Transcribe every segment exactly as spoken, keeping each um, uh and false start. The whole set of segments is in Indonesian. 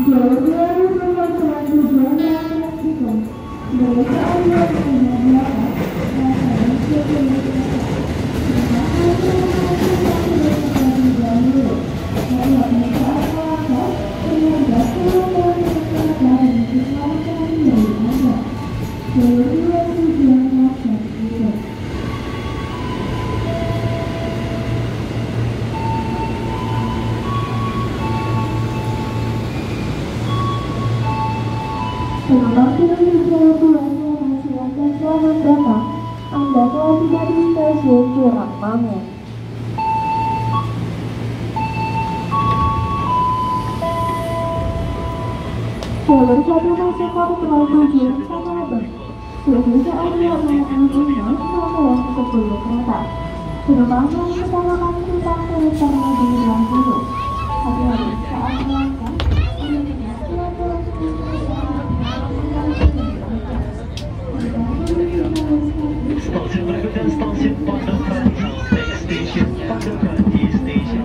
Selamat siang, selamat dan selamat datang. Anda telah tiba di stasiun Curangmangun. Jalur satu masuk kota Pulau Tujuh, Tanah sudah saatnya mengunjungi nomor sepuluh kereta. Penumpang yang utamakan tentang terlebih dahulu. Hati-hati saat melangkah. Stasiun berikutnya stasiun Pondok Ranti, next station Pondok Ranti Station.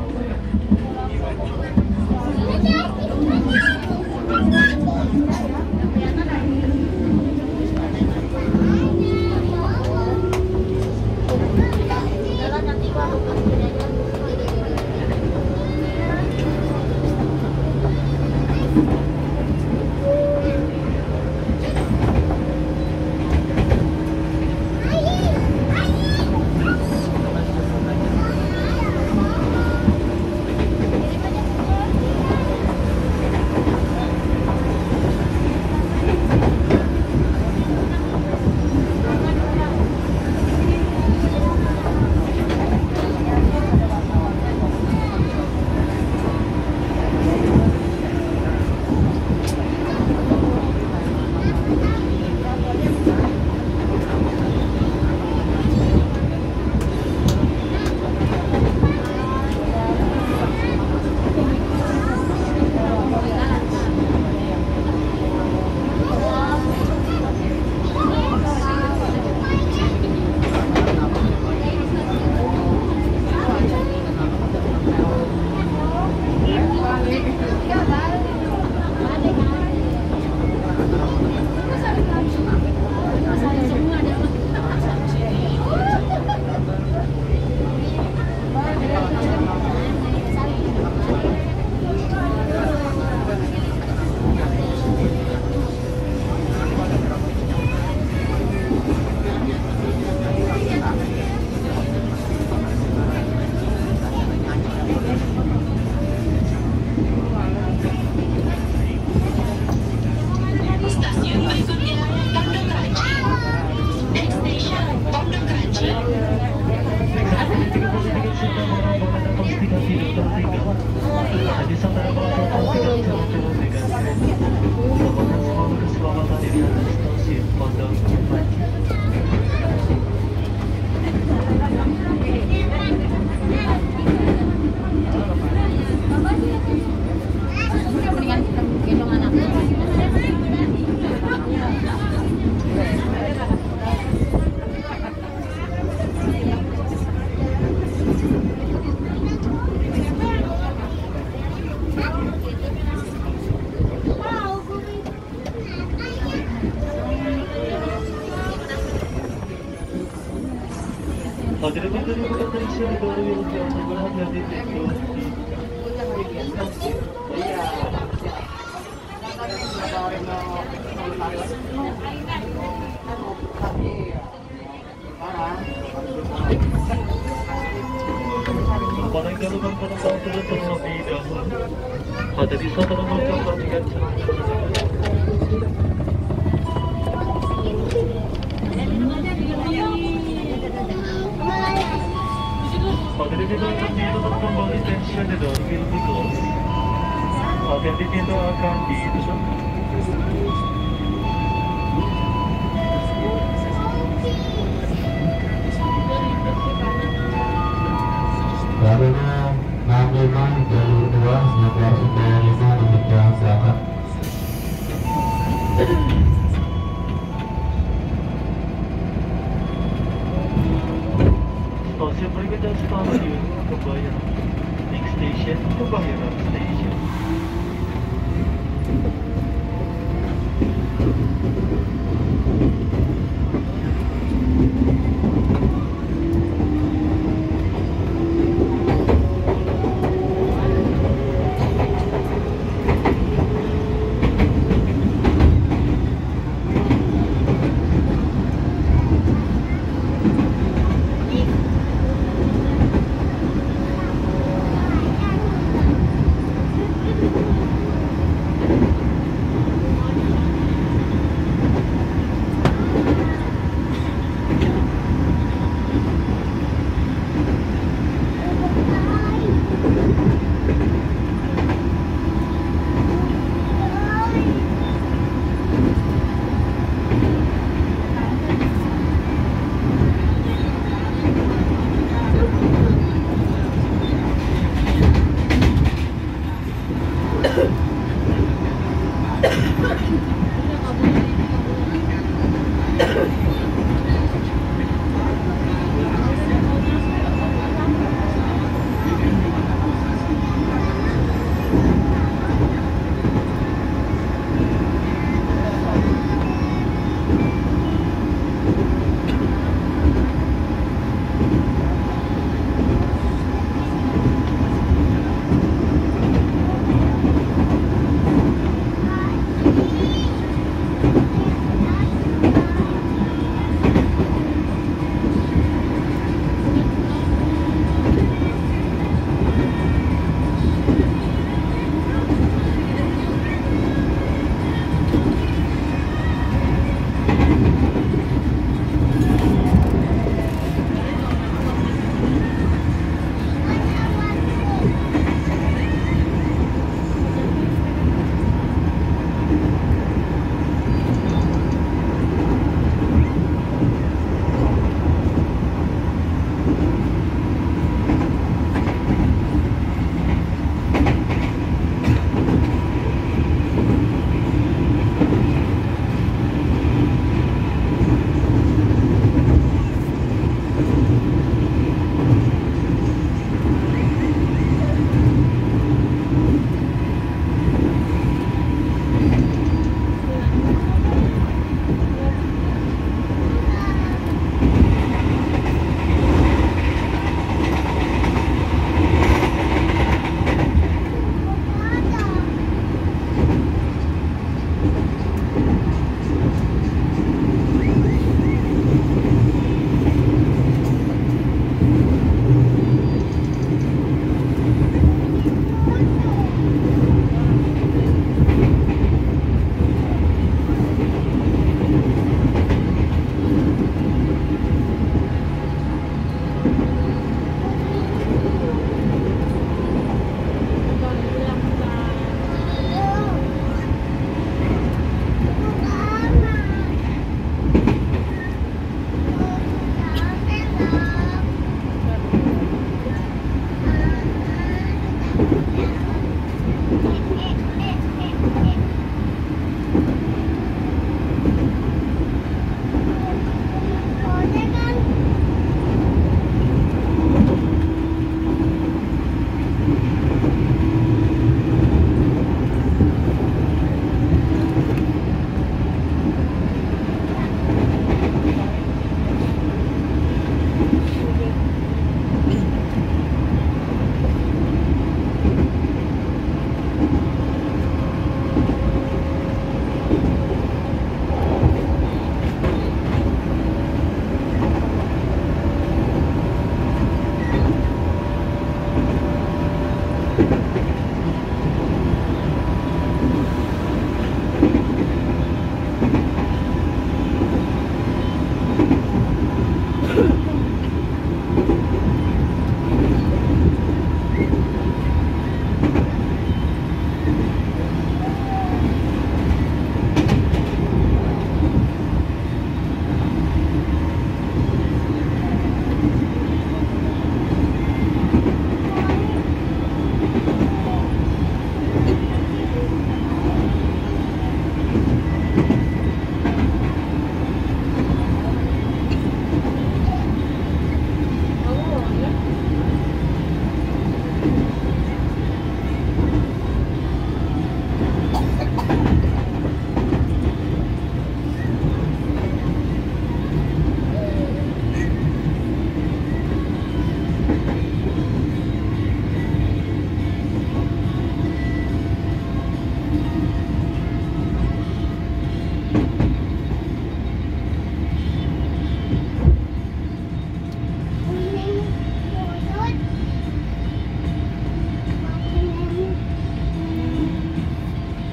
Hadirin dari Kota Indonesia baru yang berhati-hati di Para yang dalam penumpang turun terlebih dahulu. Hadirin saudara mohon perhatikan Hadirin di dalam pintu kembali tension the door will be closed. Hati-hati pintu akan ditutup. Barunya enam lima jalur dua sekitar sembilan lima menuju selatan. Stasiun berikutnya stasiun Kebayoran. Next station Kebayoran Station.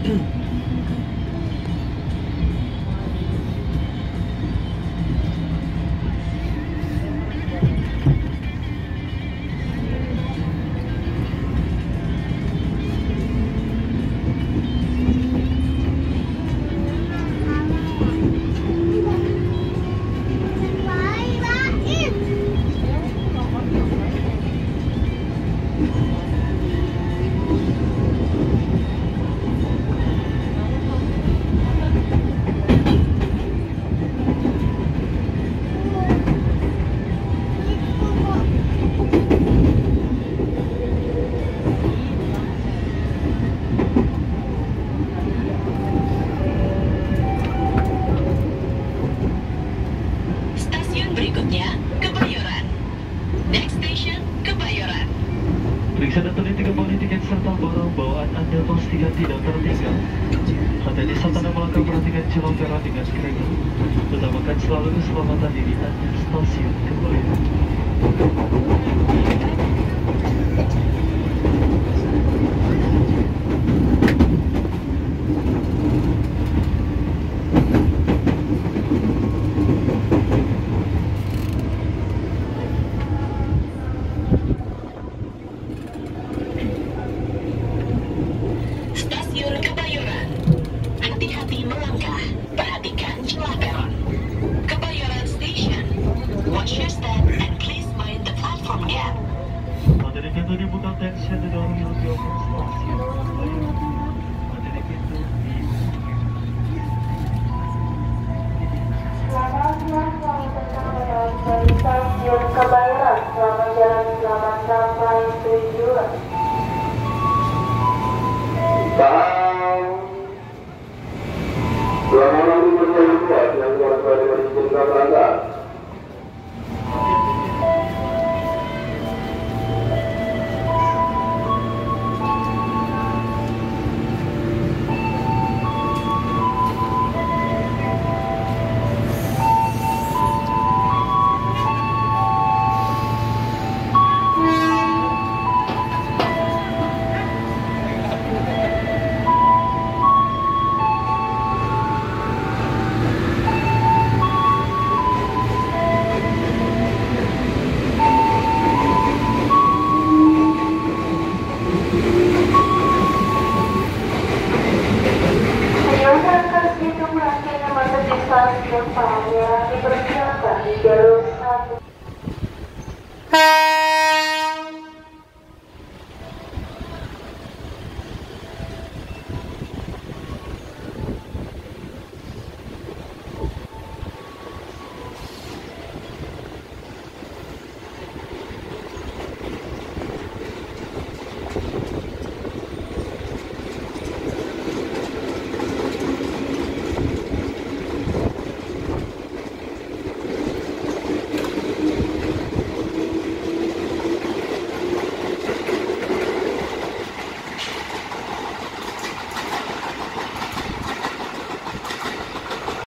Periksa dan teliti kembali tiket serta barang bawaan Anda pastikan tidak tertinggal. Hati-hati saat Anda melangkah, perhatikan jalan merah dengan kereta. Utamakan selalu keselamatan diri Anda. Stasiun Kebayoran. Hati-hati melangkah, perhatikan celah peron. Kebayoran Station. Watch your step and please mind the platform gap. Materi pintu dibuka, tension the door will be open. Stasiun Kebayoran. Materi pintu dibuka. Selamat siang, selamat datang dari stasiun Kebayoran. Selamat jalan, selamat sampai tujuan.